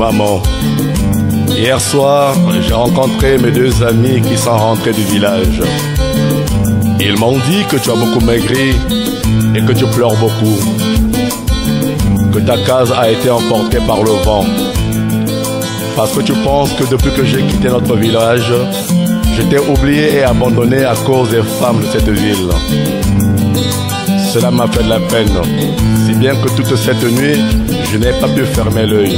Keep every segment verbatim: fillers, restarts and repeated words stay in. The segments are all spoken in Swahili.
Maman, hier soir, j'ai rencontré mes deux amis qui sont rentrés du village. Ils m'ont dit que tu as beaucoup maigri et que tu pleures beaucoup, que ta case a été emportée par le vent, parce que tu penses que depuis que j'ai quitté notre village, je t'ai oublié et abandonné à cause des femmes de cette ville. Cela m'a fait de la peine, si bien que toute cette nuit, je n'ai pas pu fermer l'œil.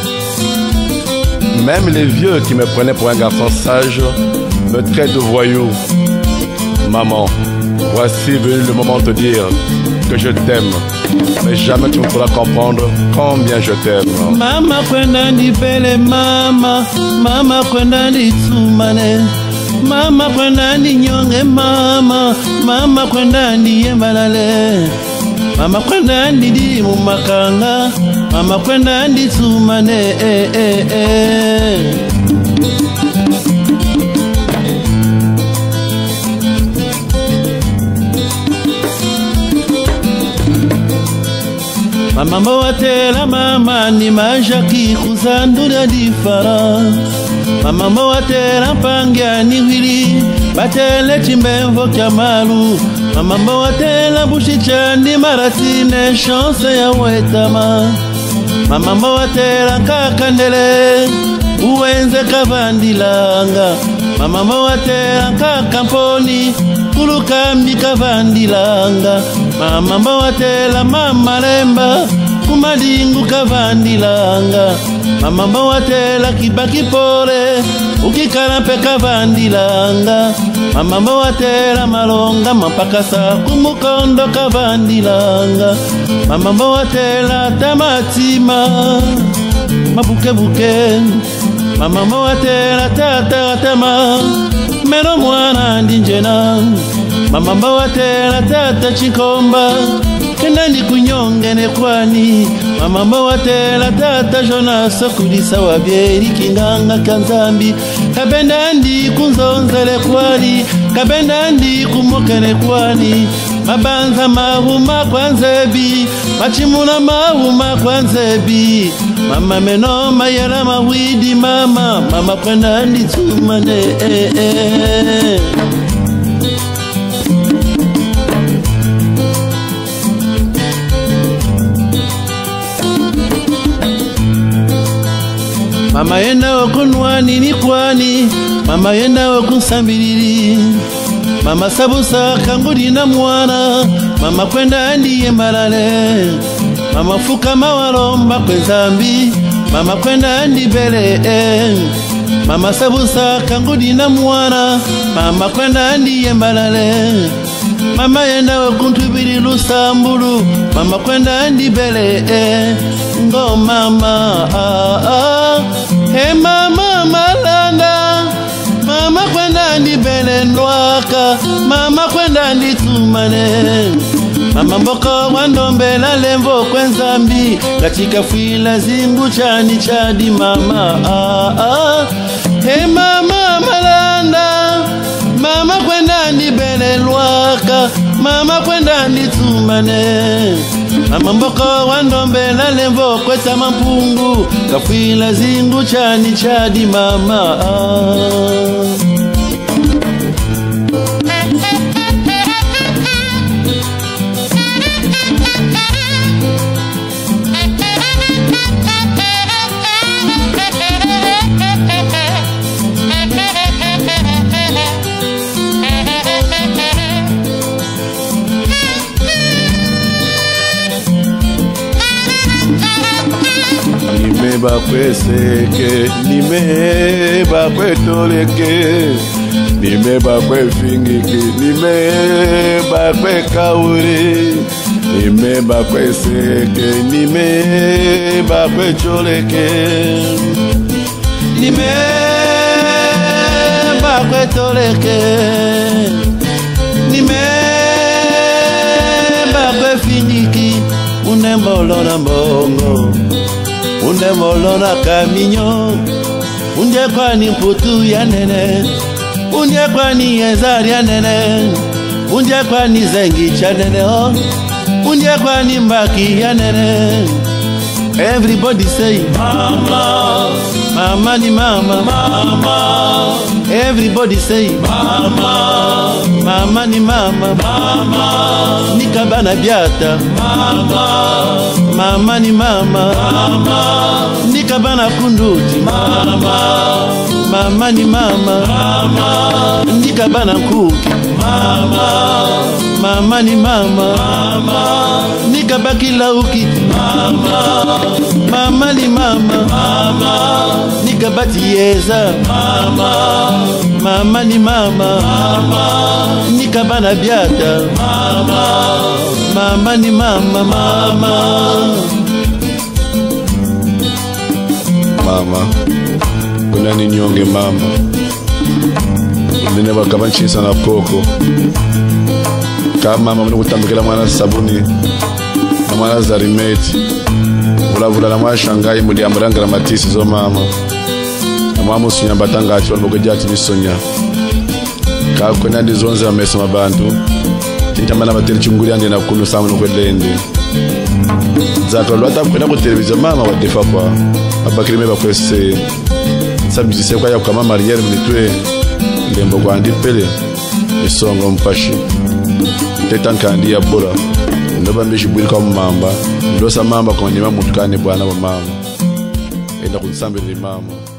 Même les vieux qui me prenaient pour un garçon sage me traitent de voyou. Maman, voici venu le moment de te dire que je t'aime, mais jamais tu ne pourras comprendre combien je t'aime. Mama kwenda nipele mama, mama kwenda nitsumane, mama kwenda ninyonge mama, mama kwenda niyembalale, mama kwenda ndidi mumakanga, mama kwenda nditsumane eh eh eh. Mama mawatela mama ni majaki kuzandura difara, mama mawatela pangya ni wili batele chimbevo kya malu, mama mawatela bushichandi maratine chance ya wetama, mama mawatela kakandele uwenze kavandilanga, mama mawatela kakamponi kulukambi kavandilanga, mama mawatela mama lemba kumadingu kavandilanga, mama mawatela kibaki pole ukikarampe kavandilanga, mama mawatela malonga mapakasa kumukondo kavandilanga, mama mawatela tamatima mabuke buke, mama mawatela tata tama meno mwana ndinjena, mama mawatela tata chikomba kenda ndi kunyongene kwani, mama mawatela tata Jonas kulisa wabyeri kinganga kanzambi, kabenda ndi kunzonzele kwani, kabenda ndi kumokene kwani, mabanza mahuma kwanzebi machimuna mahuma kwanzebi, mama meno mayela mawidi mama, mama kwenda ndi tsumane eh eh. Mama yenda wakunwani ni kwani, mama yenda wakunsambiriri, mama sabusa kangudi na mwana, mama kwenda ndiye malale, mama fuka mawalomba kwezambi, mama kwenda ndi bele eh. Mama sabusa kangudi na mwana, mama kwenda ndiye malale, mama yenda wakuntubiri lusambulu, mama kwenda ndi bele eh. Ngo mama ah ah, hey mama malanga, mama kwenda ndi bele nwaka, mama kwenda ndi tumane, mama mboko wandombela lembo kwenzambi, katika fila zingu chani chadi mama ah ah, hey mama malanga, mama kwenda ndi bele nwaka, mama kwenda ndi tumane, mama mboko wandombela lembo kweta mampungu, kafila zingu chani chadi mama ah. Nimeba kweseke, nimeba kwetoleke, nimeba kwefingiki, nimeba kwekauri, nimeba kweseke, nimeba kwecholeke, nimeba kwetoleke, nimeba kwefingiki, unembolona mbongo, unde molona kaminyo, unde kwani mputu ya nene, unde kwani ezari ya nene, unde kwani zengi cha nene ho, unde kwani mbaki ya nene, Everybody say mama, mama ni mama, mama. Everybody say mama, mama ni mama, mama. Nikabana biata mama, mama ni mama, mama. Nikabana kunduti mama, mama ni mama, mama. Nikabana kuki mama, mama ni mama, mama. Nikabaki laukiti mama, mama ni mama, mama. Nikabati yeza mama, mama ni mama, mama. Nikabana biata mama, mama ni mama, mama. Mama, kuna ni nyonge mama. Nene bakabanchisa na koko. Kama mama mwenye kutambukila mwana sabuni na mwana zarimeti. Vula vula na mwana shangai mudi amuranga na matisi zo mama. Na mama usunya batanga ati walbogeja ati misonya. Kaa kwena ndi zonze wa meso mabantu. Tintamana materi chunguri andi na kunu samu nukwelende. Zato lwata kwena ku televizio mama wadefa kwa. Abakiri meba kwese. Sabizise kwa ya kwa mama Ariel mnitwe. Ndembo kwa andi pele. Isongo mpashi. Tetanka andi ya bora. Ndoba mbishi bwili kwa mamba. Ndosa mamba kwa nyema mutukane bwana wa mama. Enda kunsambili mama.